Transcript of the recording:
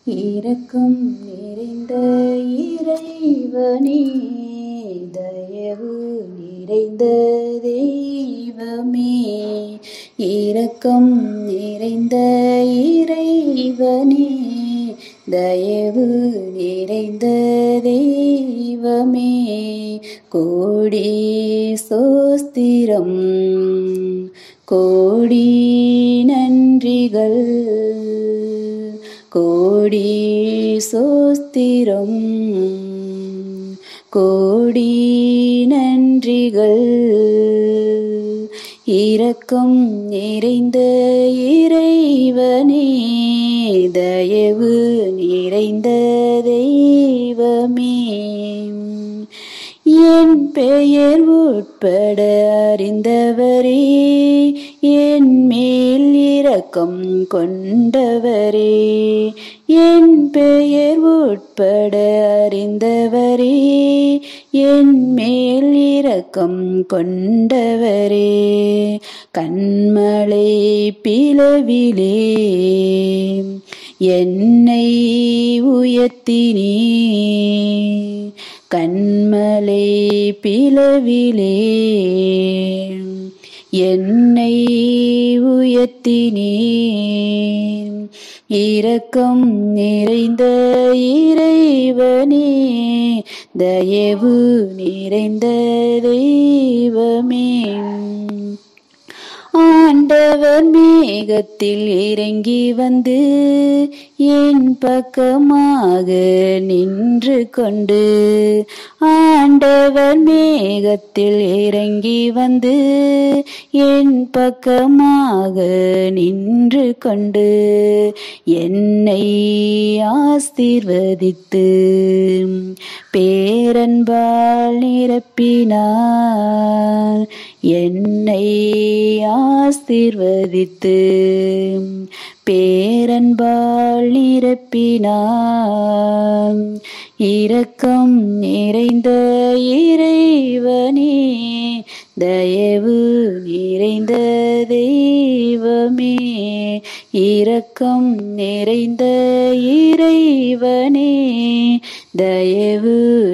இரக்கம் நிறைந்த இறைவனே, தயவு நிறைந்த தெய்வமே. இரக்கம் நிறைந்த இறைவனே, தயவு நிறைந்த தெய்வமே. கோடி சோஸ்திரம், கோடி நன்றிகள், கோடி சோஸ்திரம், கோடி நன்றிகள். இரக்கம் நிறைந்த இறைவனே, தயவு நிறைந்த தெய்வமே. என் பெயர் உட்பட அறிந்தவரே, என் மேல் இரக்கம் கொண்டவரே. என் பெயர் உட்பட அறிந்தவரே, என் மேல் இரக்கம் கொண்டவரே. கண்மலை பிளவிலே என்னை உயர்த்தினீ, கண்மலை பிளவிலே என்னை உயர்த்தினீ. இரக்கம் நிறைந்த இறைவனே, தயவு நிறைந்த தெய்வமே. ஆண்டவர் மேகத்தில் இறங்கி வந்து என் பக்கமாக நின்று கொண்டு, ஆண்டவர் மேகத்தில் இறங்கி வந்து என் பக்கமாக நின்று கொண்டு, என்னை ஆசீர்வதித்து பேரன்பால் நிரப்பினார். என்னை ஆசீர்வதித்து பேரன்பால் நிரப்பினார். இரக்கம் நிறைந்த இறைவனே, தயவு நிறைந்த தெய்வமே. இரக்கம் நிறைந்த இறைவனே, தயவு